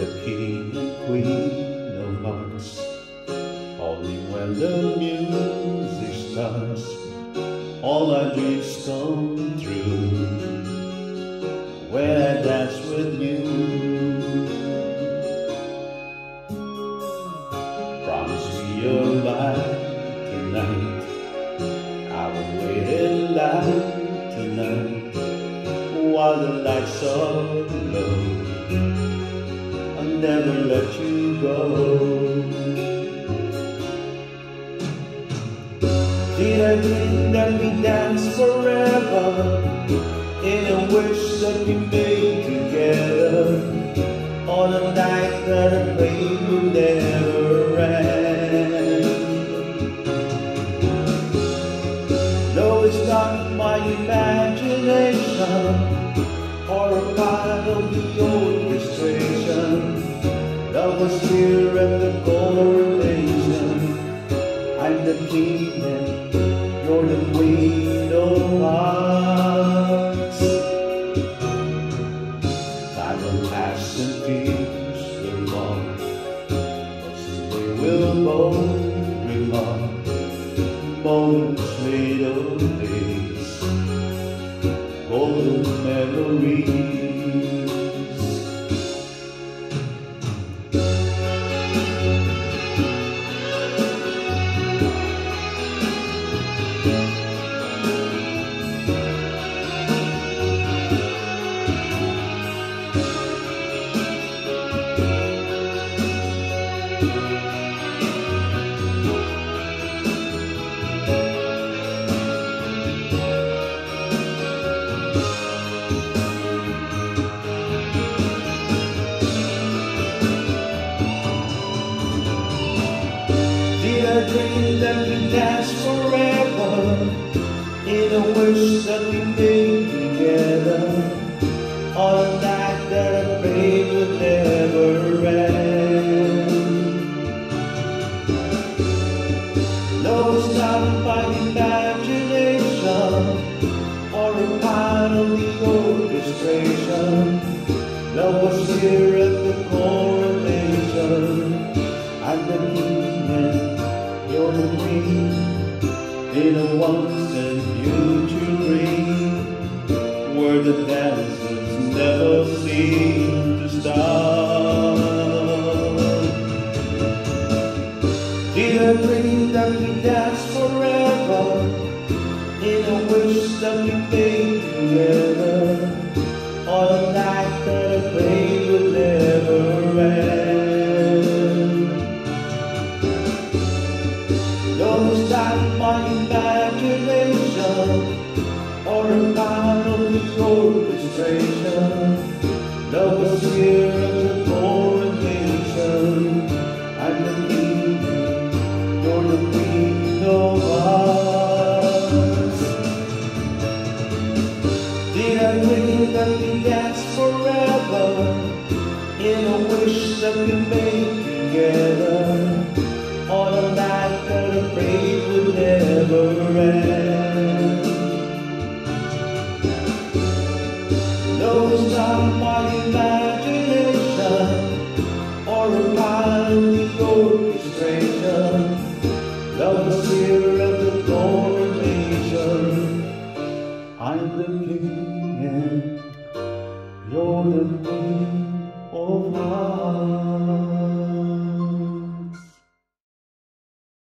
the king and queen of hearts. Only when the music starts, all my dreams come true. When I dance with you, promise me you're mine tonight. I will wait in line tonight while the lights are low. I'll never let you go. Did I dream that we dance forever, in a wish that we made together, on a night that I prayed would never end? No, it's not my imagination, or a part of the orchestration. Love was here at the coronation. I'm the king and you're the queen of hearts. Time will pass and tears will fall, but they will both recall moments made of days, golden memories. Did I dream that we dance forever, in a wish that we made together, on a night that I prayed would never end? No, it's not my imagination, or a part of the orchestration. Love was here at the coronation. I'm the king and you're the queen, in a once and future dream, where the dances never seem to stop. Did I dream that we dance forever, in a wish that we made together, on a night that I prayed would never end? No, it's not my imagination, or a part of the orchestration. Love was here at the coronation. I'm the king, you're the queen of hearts. Did I dream that we danced forever, in a wish that we made together, on a night that I prayed would never end? No, it's not my imagination, or a part of the orchestration. Love was here at the coronation. I'm the king and you're the queen of hearts.